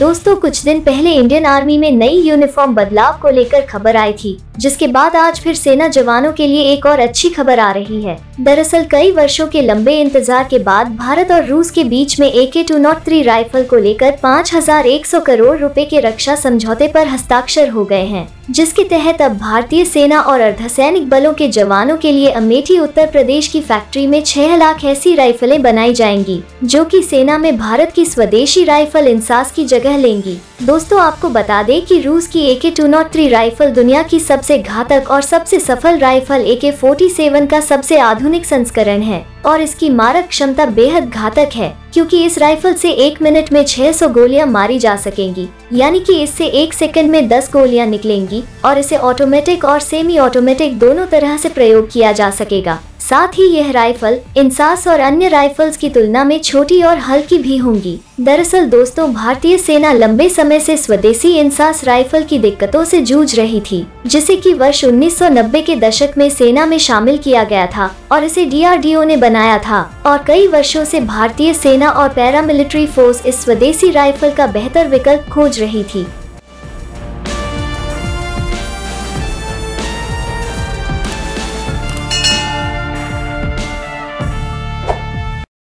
दोस्तों कुछ दिन पहले इंडियन आर्मी में नई यूनिफॉर्म बदलाव को लेकर खबर आई थी, जिसके बाद आज फिर सेना जवानों के लिए एक और अच्छी खबर आ रही है। दरअसल कई वर्षों के लंबे इंतजार के बाद भारत और रूस के बीच में AK-203 राइफल को लेकर 5,100 करोड़ रुपए के रक्षा समझौते पर हस्ताक्षर हो गए हैं, जिसके तहत अब भारतीय सेना और अर्धसैनिक बलों के जवानों के लिए अमेठी उत्तर प्रदेश की फैक्ट्री में 6 लाख ऐसी राइफलें बनाई जाएंगी, जो कि सेना में भारत की स्वदेशी राइफल इंसास की जगह लेंगी। दोस्तों आपको बता दें कि रूस की AK-203 राइफल दुनिया की सबसे घातक और सबसे सफल राइफल AK-47 का सबसे आधुनिक संस्करण है और इसकी मारक क्षमता बेहद घातक है, क्योंकि इस राइफल से 1 मिनट में 600 गोलियां मारी जा सकेंगी, यानी कि इससे 1 सेकंड में 10 गोलियां निकलेंगी और इसे ऑटोमेटिक और सेमी ऑटोमेटिक दोनों तरह से प्रयोग किया जा सकेगा। साथ ही यह राइफल इंसास और अन्य राइफल्स की तुलना में छोटी और हल्की भी होंगी। दरअसल दोस्तों भारतीय सेना लंबे समय से स्वदेशी इंसास राइफल की दिक्कतों से जूझ रही थी, जिसे कि वर्ष 1990 के दशक में सेना में शामिल किया गया था और इसे DRDO ने बनाया था और कई वर्षों से भारतीय सेना और पैरामिलिट्री फोर्स इस स्वदेशी राइफल का बेहतर विकल्प खोज रही थी।